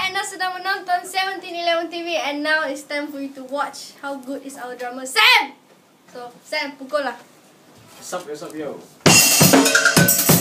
anda sedang menonton 1711 TV and now it's time for you to watch how good is our drummer Sam. So Sam, pukul lah. Sup yo.